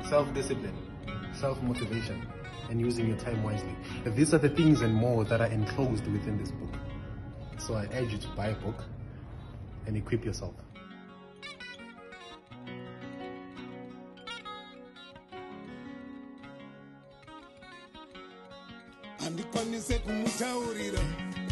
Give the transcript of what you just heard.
self-discipline, self-motivation, and using your time wisely. These are the things and more that are enclosed within this book. So I urge you to buy a book and equip yourself. Andikwanise kumutaurira